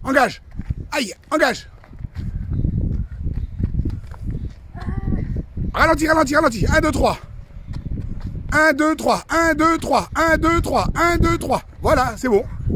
Engage. Aïe, engage. Ralentis, ralentis, ralentis. 1, 2, 3. 1, 2, 3. 1, 2, 3. 1, 2, 3. 1, 2, 3. Voilà, c'est bon.